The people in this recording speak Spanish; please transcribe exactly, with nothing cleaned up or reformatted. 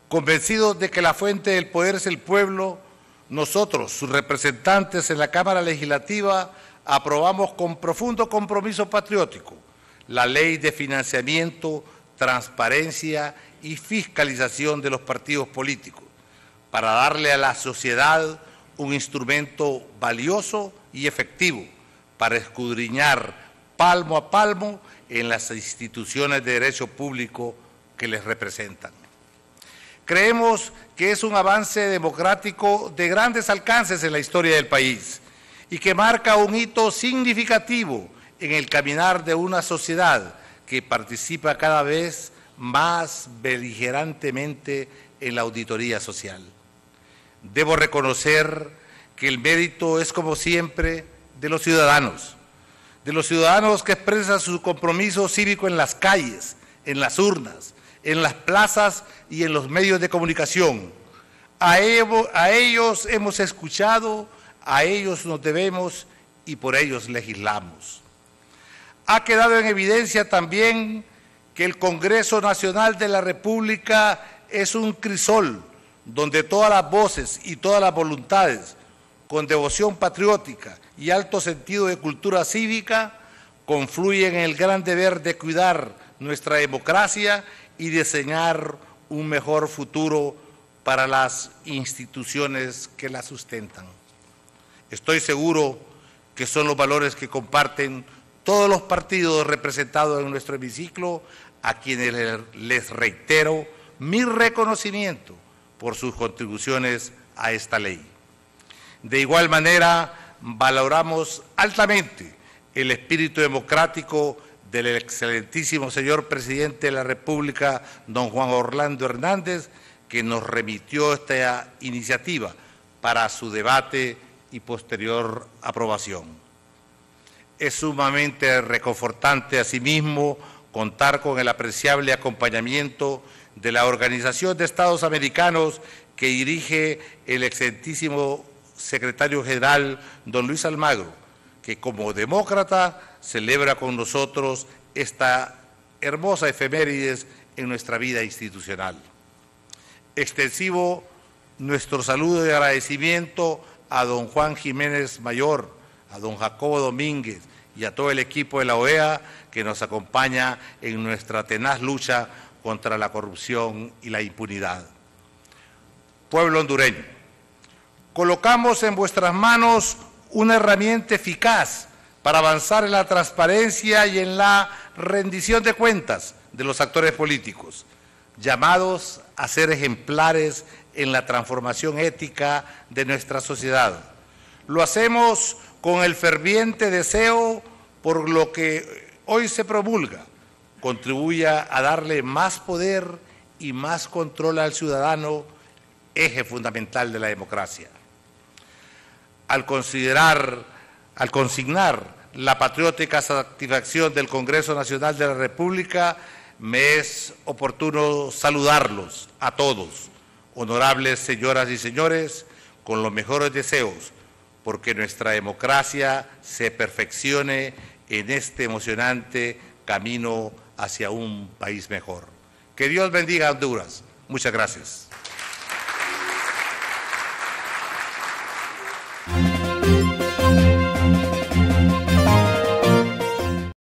Convencidos de que la fuente del poder es el pueblo, nosotros, sus representantes en la Cámara Legislativa, aprobamos con profundo compromiso patriótico la Ley de Financiamiento, Transparencia y Fiscalización de los partidos políticos, para darle a la sociedad un instrumento valioso y efectivo para escudriñar palmo a palmo en las instituciones de derecho público que les representan. Creemos que es un avance democrático de grandes alcances en la historia del país y que marca un hito significativo en el caminar de una sociedad que participa cada vez más beligerantemente en la auditoría social. Debo reconocer que el mérito es, como siempre, de los ciudadanos, de los ciudadanos que expresan su compromiso cívico en las calles, en las urnas, en las plazas y en los medios de comunicación. A ellos, a ellos hemos escuchado, a ellos nos debemos y por ellos legislamos. Ha quedado en evidencia también que el Congreso Nacional de la República es un crisol donde todas las voces y todas las voluntades, con devoción patriótica y alto sentido de cultura cívica, confluyen en el gran deber de cuidar nuestra democracia y diseñar un mejor futuro para las instituciones que la sustentan. Estoy seguro que son los valores que comparten todos los partidos representados en nuestro hemiciclo, a quienes les reitero mi reconocimiento por sus contribuciones a esta ley. De igual manera, valoramos altamente el espíritu democrático del excelentísimo señor Presidente de la República, don Juan Orlando Hernández, que nos remitió esta iniciativa para su debate y posterior aprobación. Es sumamente reconfortante, asimismo, contar con el apreciable acompañamiento de la Organización de Estados Americanos que dirige el excelentísimo secretario general, don Luis Almagro, que como demócrata celebra con nosotros esta hermosa efemérides en nuestra vida institucional. Extensivo nuestro saludo de agradecimiento a don Juan Jiménez Mayor, a don Jacobo Domínguez y a todo el equipo de la O E A que nos acompaña en nuestra tenaz lucha contra la corrupción y la impunidad. Pueblo hondureño, colocamos en vuestras manos una herramienta eficaz para avanzar en la transparencia y en la rendición de cuentas de los actores políticos, llamados a ser ejemplares en la transformación ética de nuestra sociedad. Lo hacemos con el ferviente deseo por lo que hoy se promulga, contribuya a darle más poder y más control al ciudadano, eje fundamental de la democracia. Al considerar, al consignar la patriótica satisfacción del Congreso Nacional de la República, me es oportuno saludarlos a todos, honorables señoras y señores, con los mejores deseos, porque nuestra democracia se perfeccione en este emocionante camino hacia un país mejor. Que Dios bendiga a Honduras. Muchas gracias.